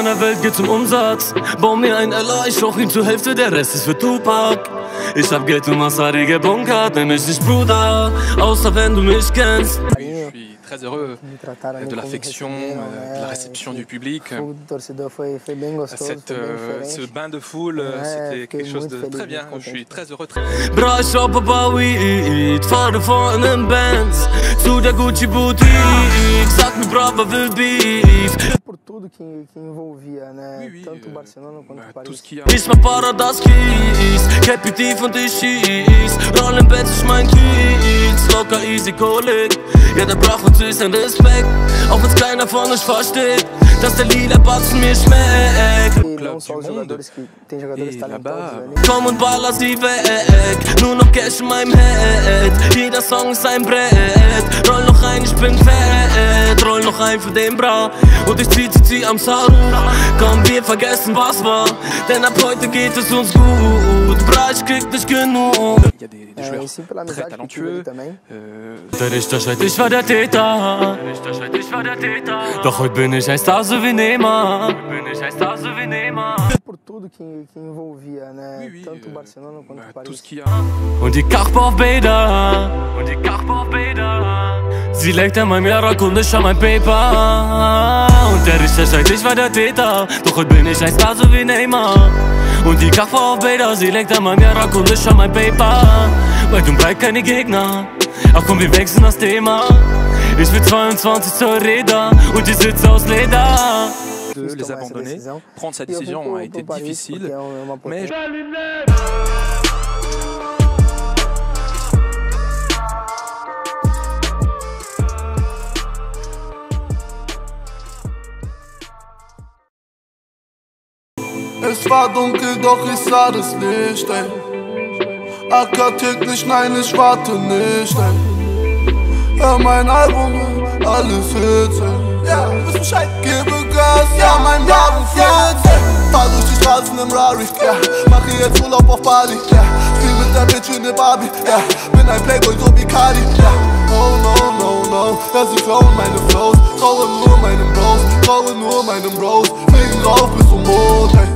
meiner Welt geht's um Umsatz. Bau mir ein LA, ich rauch ihn zur Hälfte, der Rest ist für Tupac. Ich hab Geld und Massari gebunkert, nenn mich nicht Bruder, außer wenn du mich kennst. Je suis très heureux de l'affection, de la réception du public. Ce bain de foule, c'était quelque chose de très bien. Je suis très heureux. Bra, ich raub aber Weed, fahre vor in nem Benz zu der Gucci Boutique. Sag mir, Brava will Beef. Por tudo que envolvia, né? Tanto Barcelona quanto Paris. Ich mach Paradas Kies, Cappy tief und ich schieß. Rollen Benz, ich mein Kiez, locker easy Kolik. Ja, der braucht uns süßen Respekt, auch wenn's keiner von euch versteht, dass der lila Batzen mir schmeckt. Komm und baller sie weg, nur noch Cash in meinem Head. Jeder Song ist ein Brett, roll noch ein, ich bin fett. Roll noch ein für den Bra und ich zieh am Saru. Komm, wir vergessen was war, denn ab heute geht es uns gut. Bra, ich krieg nicht genug. Il y a des joueurs très talentueux. Der Richter schreit, ich war der Täter. Doch heute bin ich ein Star, so wie Neymar. Por tudo que envolvia, né? Tanto Barcelona quanto Paris. Und die Kachba auf Bäder. Sie legt an meinem Jarak und ich an mein Paper. Und der Richter schreit, ich war der Täter. Doch heute bin ich ein Star, so wie Neymar. Und die Kachba auf Bäder, sie legt an meinem Jarak und ich an mein Paper. Weit und breit keine Gegner. Ach komm, wir wechseln das Thema. Ich will 22 Zoll Räder und die Sitze aus Leder. De les abandonner, prendre cette décision a été difficile, mais es war dunkel, doch ich sah das Licht, ey. Acker täglich, nein, ich warte nicht, ey. Hör mein Album, alles Hits, ey. Ja, wisst Bescheid, gebe Gas, ja, mein Wagen fährt, ey. Fahr durch die Straßen im Rari, ja. Mache jetzt Urlaub auf Bali, ja. Spiel mit der Bitch in der Barbie, ja. Bin ein Playboy, so wie Cardi, ja. Oh no, no, no, ja, sie klauen meine Flows. Traue nur meinen Bros, fliegen rauf bis zum Mond, ey.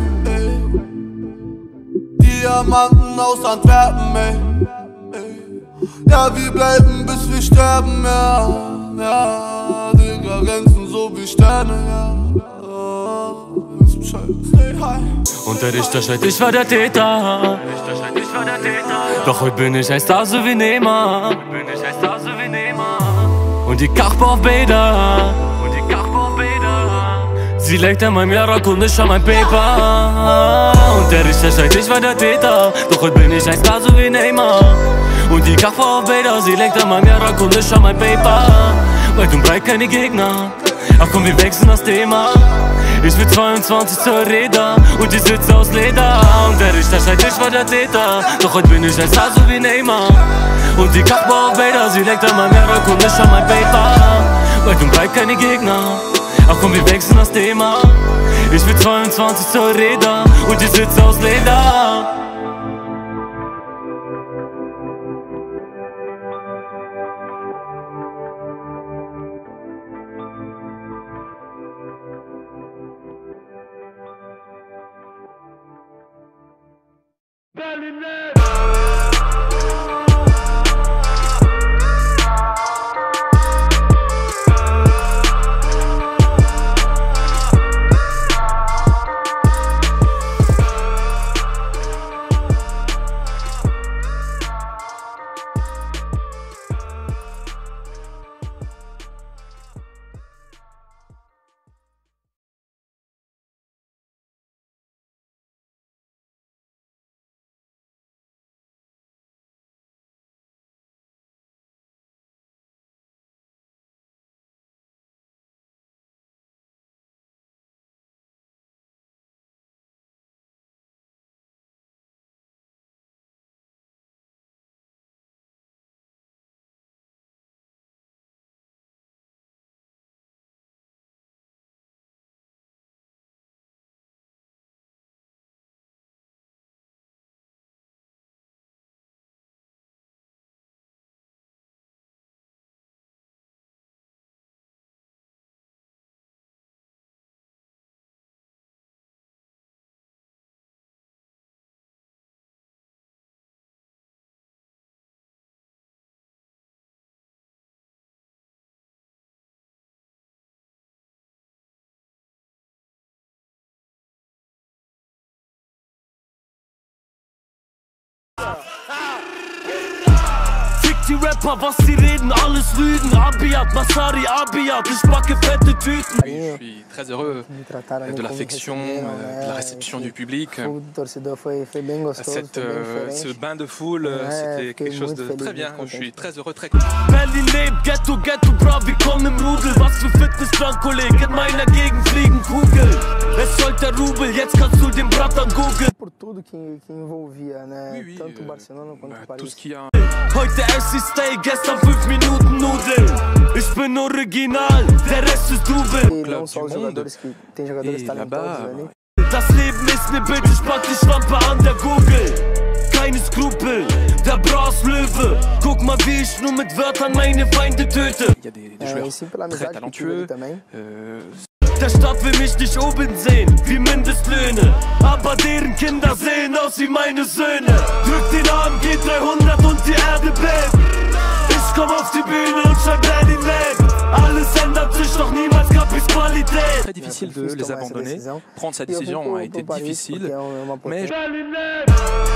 Diamanten aus Antwerpen, ey. Ja, wir bleiben bis wir sterben, ja. Ja, Digga, glänzen so wie Sterne, ja. Ist Bescheid, stay high. Und der Richter schreit, ich war der Täter. Doch heute bin ich ein Star, so wie Neymar. Und die Kachba auf Bäder. Sie legt an meinem Jarak und ich an mein Paper. Und der Richter schreit, ich war der Täter. Doch heute bin ich ein Star, so wie Neymar. Und die Kachba auf Bäder, sie legt an meinem Jarak und ich an mein Paper. Weit und breit keine Gegner. Ach komm, wir wechseln das Thema. Ich will 22 Zoll Räder und die Sitze aus Leder. Und der Richter schreit, ich war der Täter. Doch heute bin ich ein Star, so wie Neymar. Und die Kachba auf Bäder, sie legt an meinem Jarak und ich an mein Paper. Weit und breit keine Gegner. Ach komm, wir wechseln das Thema. Ich will 22 Zoll Räder und die Sitze aus Leder. Papa, was sie reden, alles Lügen. Abiat, Masari, Abiat, ich backe fette Tüten. Je suis très heureux de l'affection, de la réception du public. Ce bain de foule, c'était quelque chose de très bien. Je suis très heureux, très content. Berlin lebt, Ghetto, Ghetto, brav, wir kommen im Rudel. Was für Fitnessplan, Kollege, in meiner Gegend fliegen Kugeln. Es sollte der Rubel, jetzt kannst du den Bratan googeln. Por tudo que envolvia, né? Tanto Barcelona quanto Paris. Heute SC Stay, gestern 5 Minuten Nudeln. Ich bin original, der Rest ist Double. Não só os jogadores que tem jogadores talentosos ali. Das Leben ist ne Bitch, ich pack die Schlampe an der Google. Keine Skrupel, der Bras Löwe. Guck mal, wie ich nur mit Wörtern meine Feinde töte. Il y a des joueurs très talentueux. Der Staat will mich nicht oben sehen, wie Mindestlöhne. Aber deren Kinder sehen aus wie meine Söhne. Drück den Arm, geht 300 und die Erde bebt. Ich komm auf die Bühne und schreib Berlin lebt. Alles ändert sich, doch niemals gab es Qualität. Très difficile de les abandonner. Prendre sa décision a été difficile, mais